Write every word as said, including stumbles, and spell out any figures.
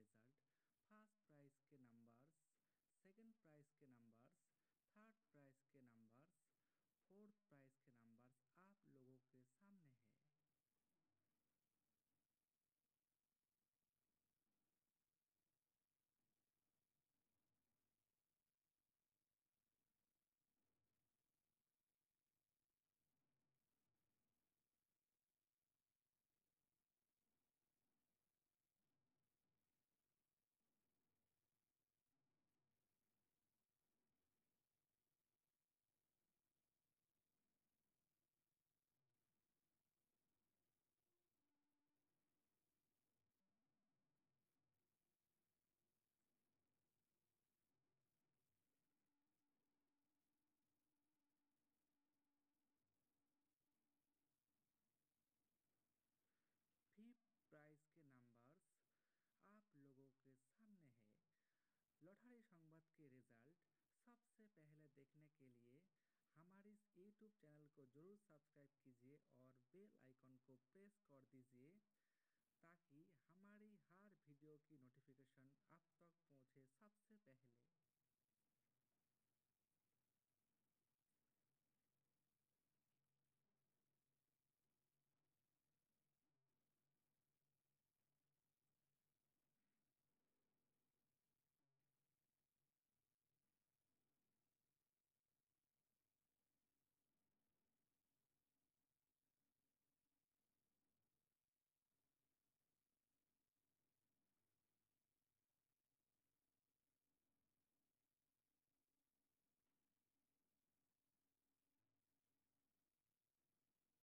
Result, first prize के numbers, second prize के numbers, third prize के नंबर्स, फोर्थ प्राइज के नंबर्स आप लोगों के सामने है। फिफ्थ प्राइज के नंबर्स आप लोगों के सामने है। लॉटरी संवाद के रिजल्ट सबसे पहले देखने के लिए हमारे इस यूट्यूब चैनल को जरूर सब्सक्राइब कीजिए और बेल आइकन को प्रेस कर दीजिए ताकि हमारी हर वीडियो की नोटिफिकेशन आप तक पहुंचे सबसे पहले।